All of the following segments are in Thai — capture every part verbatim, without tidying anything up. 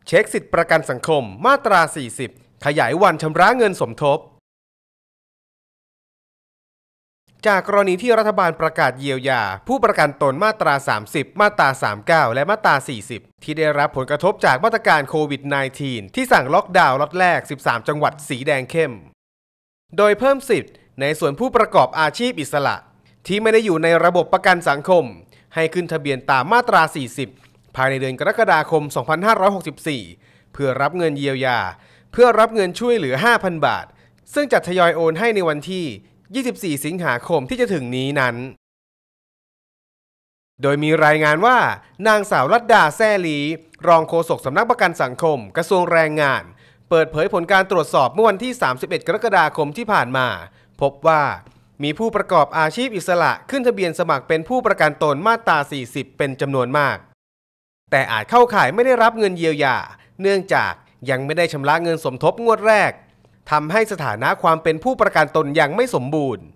เช็คสิทธิประกันสังคมมาตรา สี่สิบ ขยายวันชำระเงินสมทบจากกรณีที่รัฐบาลประกาศเยียวยาผู้ประกันตนมาตรา สามสิบ มาตรา สามสิบเก้า และมาตรา สี่สิบ ที่ได้รับผลกระทบจากมาตรการโควิด สิบเก้า ที่สั่งล็อกดาวน์ล็อตแรก สิบสาม จังหวัดสีแดงเข้มโดยเพิ่มสิทธิ์ในส่วนผู้ประกอบอาชีพอิสระที่ไม่ได้อยู่ในระบบประกันสังคมให้ขึ้นทะเบียนตามมาตรา สี่สิบ ภายในเดือนกรกฎาคม สองพันห้าร้อยหกสิบสี่ เพื่อรับเงินเยียวยาเพื่อรับเงินช่วยเหลือ ห้าพัน บาทซึ่งจะทยอยโอนให้ในวันที่ ยี่สิบสี่ สิงหาคมที่จะถึงนี้นั้นโดยมีรายงานว่านางสาวรัตดาแซ่ลีรองโฆษกสำนักประกันสังคมกระทรวงแรงงานเปิดเผยผลการตรวจสอบเมื่อวันที่ สามสิบเอ็ด กรกฎาคมที่ผ่านมาพบว่ามีผู้ประกอบอาชีพอิสระขึ้นทะเบียนสมัครเป็นผู้ประกันตนมาตรา สี่สิบ เป็นจำนวนมากแต่อาจเข้าข่ายไม่ได้รับเงินเยียวยาเนื่องจากยังไม่ได้ชำระเงินสมทบงวดแรกทำให้สถานะความเป็นผู้ประกันตนยังไม่สมบูรณ์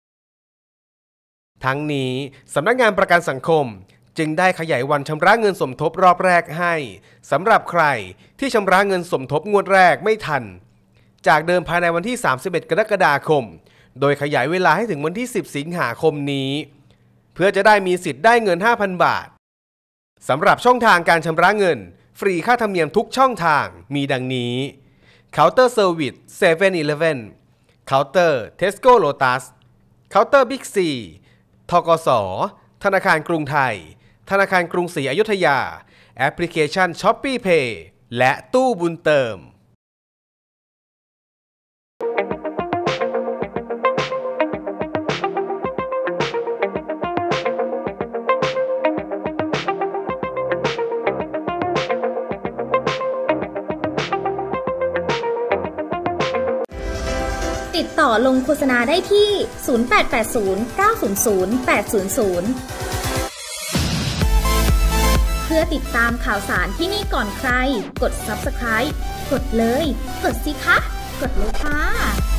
ทั้งนี้สำนักงานประกันสังคมจึงได้ขยายวันชำระเงินสมทบรอบแรกให้สำหรับใครที่ชำระเงินสมทบงวดแรกไม่ทันจากเดิมภายในวันที่ สามสิบเอ็ด กรกฎาคมโดยขยายเวลาให้ถึงวันที่ สิบ สิงหาคมนี้เพื่อจะได้มีสิทธิ์ได้เงิน ห้าพัน บาทสำหรับช่องทางการชำระเงินฟรีค่าธรรมเนียมทุกช่องทางมีดังนี้เคาน์เตอร์เซอร์วิส เซเว่น อีเลฟเว่น เคาน์เตอร์ เทสโก้ โลตัส เคาน์เตอร์ บิ๊กซี ธกส.ธนาคารกรุงไทยธนาคารกรุงศรีอยุธยาแอปพลิเคชัน ช้อปปี้ เพย์ และตู้บุญเติมติดต่อลงโฆษณาได้ที่ ศูนย์ แปด แปด ศูนย์ เก้า ศูนย์ ศูนย์ แปด ศูนย์ ศูนย์ เพื่อติดตามข่าวสารที่นี่ก่อนใครกด ซับสไครบ์ กดเลยกดสิคะกดเลยค่ะ